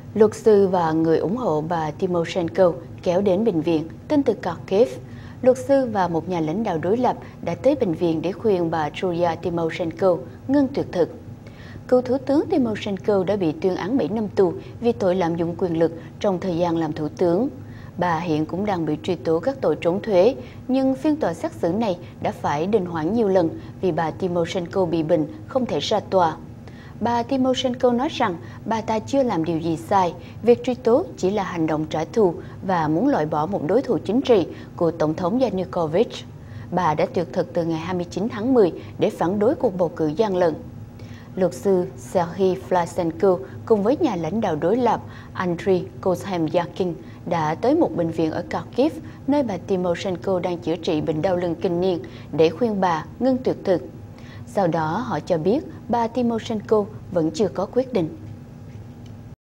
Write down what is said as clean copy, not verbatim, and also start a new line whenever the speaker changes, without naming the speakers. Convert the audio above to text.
Luật sư và người ủng hộ bà Tymoshenko kéo đến bệnh viện, tin từ Kharkiv. Luật sư và một nhà lãnh đạo đối lập đã tới bệnh viện để khuyên bà Yulia Tymoshenko ngưng tuyệt thực. Cựu Thủ tướng Tymoshenko đã bị tuyên án 7 năm tù vì tội lạm dụng quyền lực trong thời gian làm thủ tướng. Bà hiện cũng đang bị truy tố các tội trốn thuế, nhưng phiên tòa xét xử này đã phải đình hoãn nhiều lần vì bà Tymoshenko bị bệnh, không thể ra tòa. Bà Tymoshenko nói rằng bà ta chưa làm điều gì sai, việc truy tố chỉ là hành động trả thù và muốn loại bỏ một đối thủ chính trị của Tổng thống Yanukovych. Bà đã tuyệt thực từ ngày 29 tháng 10 để phản đối cuộc bầu cử gian lận. Luật sư Serhiy Vlasenko cùng với nhà lãnh đạo đối lập Andriy Kozhemyakin đã tới một bệnh viện ở Kharkiv, nơi bà Tymoshenko đang chữa trị bệnh đau lưng kinh niên, để khuyên bà ngưng tuyệt thực. Sau đó họ cho biết bà Tymoshenko vẫn chưa có quyết định.